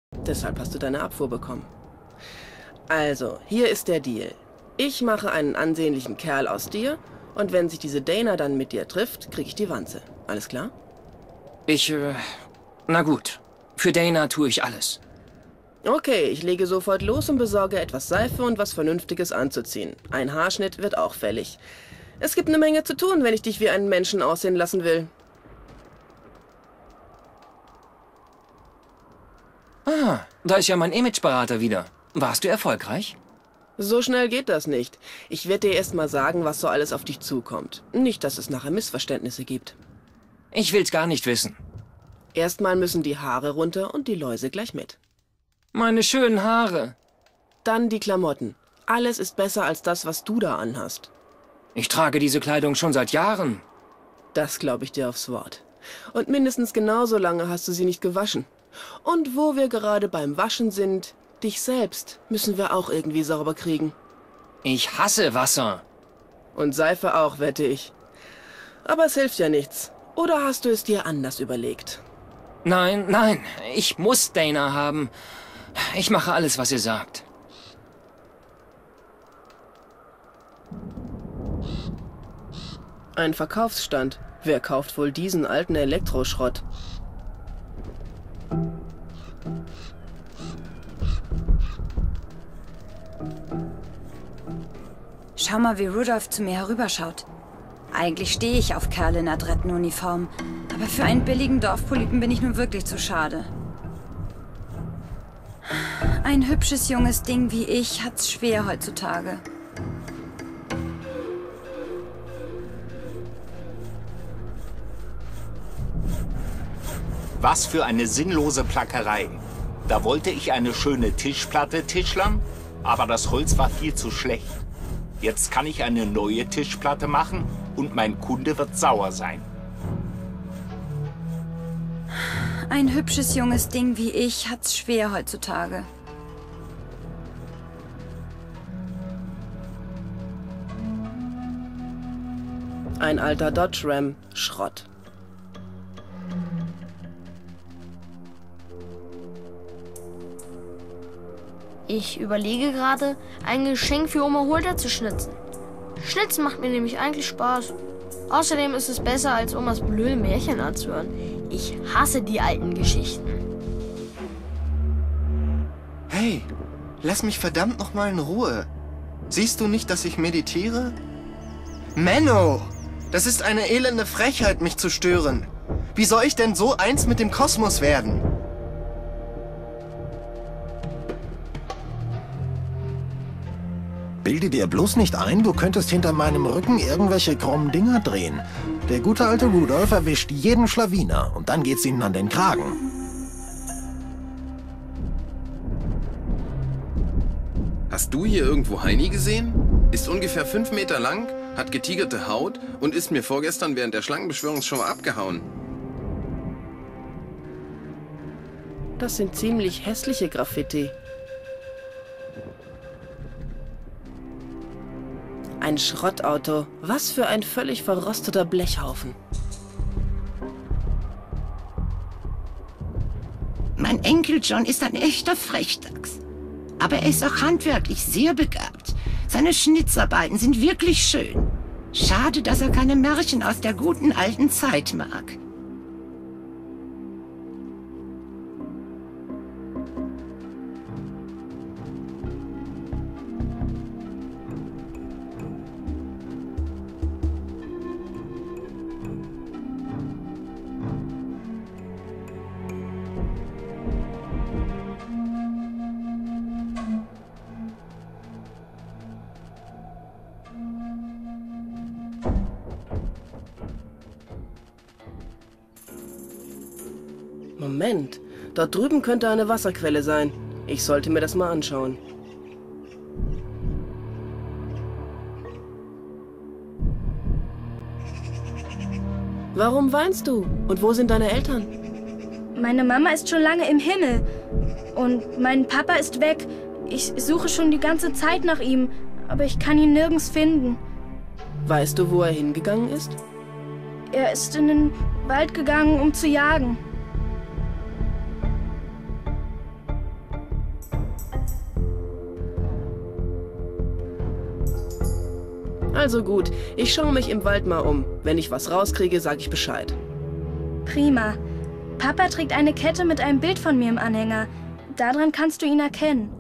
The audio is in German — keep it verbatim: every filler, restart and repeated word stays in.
Deshalb hast du deine Abfuhr bekommen. Also, hier ist der Deal. Ich mache einen ansehnlichen Kerl aus dir und wenn sich diese Dana dann mit dir trifft, krieg ich die Wanze. Alles klar? Ich, äh, na gut. Für Dana tue ich alles. Okay, ich lege sofort los und besorge etwas Seife und was Vernünftiges anzuziehen. Ein Haarschnitt wird auch fällig. Es gibt eine Menge zu tun, wenn ich dich wie einen Menschen aussehen lassen will. Ah, da ist ja mein Imageberater wieder. Warst du erfolgreich? So schnell geht das nicht. Ich werde dir erst mal sagen, was so alles auf dich zukommt. Nicht, dass es nachher Missverständnisse gibt. Ich will's gar nicht wissen. Erstmal müssen die Haare runter und die Läuse gleich mit. Meine schönen Haare. Dann die Klamotten. Alles ist besser als das, was du da anhast. Ich trage diese Kleidung schon seit Jahren. Das glaube ich dir aufs Wort. Und mindestens genauso lange hast du sie nicht gewaschen. Und wo wir gerade beim Waschen sind, dich selbst müssen wir auch irgendwie sauber kriegen. Ich hasse Wasser. Und Seife auch, wette ich. Aber es hilft ja nichts. Oder hast du es dir anders überlegt? Nein, nein, ich muss Dana haben. Ich mache alles, was ihr sagt. Ein Verkaufsstand. Wer kauft wohl diesen alten Elektroschrott? Schau mal, wie Rudolph zu mir herüberschaut. Eigentlich stehe ich auf Kerle in Adrettenuniform, aber für einen billigen Dorfpolypen bin ich nun wirklich zu schade. Ein hübsches junges Ding wie ich hat's schwer heutzutage. Was für eine sinnlose Plackerei. Da wollte ich eine schöne Tischplatte tischlern, aber das Holz war viel zu schlecht. Jetzt kann ich eine neue Tischplatte machen und mein Kunde wird sauer sein. Ein hübsches junges Ding wie ich hat's schwer heutzutage. Ein alter Dodge Ram. Schrott. Ich überlege gerade, ein Geschenk für Oma Hulda zu schnitzen. Schnitzen macht mir nämlich eigentlich Spaß. Außerdem ist es besser, als Omas blöde Märchen anzuhören. Ich hasse die alten Geschichten. Hey, lass mich verdammt noch mal in Ruhe. Siehst du nicht, dass ich meditiere? Menno, das ist eine elende Frechheit, mich zu stören. Wie soll ich denn so eins mit dem Kosmos werden? Bilde dir bloß nicht ein, du könntest hinter meinem Rücken irgendwelche krummen Dinger drehen. Der gute alte Rudolph erwischt jeden Schlawiner und dann geht's ihnen an den Kragen. Hast du hier irgendwo Heini gesehen? Ist ungefähr fünf Meter lang, hat getigerte Haut und ist mir vorgestern während der Schlangenbeschwörungsshow abgehauen. Das sind ziemlich hässliche Graffiti. Ein Schrottauto. Was für ein völlig verrosteter Blechhaufen. Mein Enkel John ist ein echter Frechdachs. Aber er ist auch handwerklich sehr begabt. Seine Schnitzarbeiten sind wirklich schön. Schade, dass er keine Märchen aus der guten alten Zeit mag. Moment, dort drüben könnte eine Wasserquelle sein. Ich sollte mir das mal anschauen. Warum weinst du? Und wo sind deine Eltern? Meine Mama ist schon lange im Himmel. Und mein Papa ist weg. Ich suche schon die ganze Zeit nach ihm, aber ich kann ihn nirgends finden. Weißt du, wo er hingegangen ist? Er ist in den Wald gegangen, um zu jagen. Also gut, ich schaue mich im Wald mal um. Wenn ich was rauskriege, sage ich Bescheid. Prima. Papa trägt eine Kette mit einem Bild von mir im Anhänger. Daran kannst du ihn erkennen.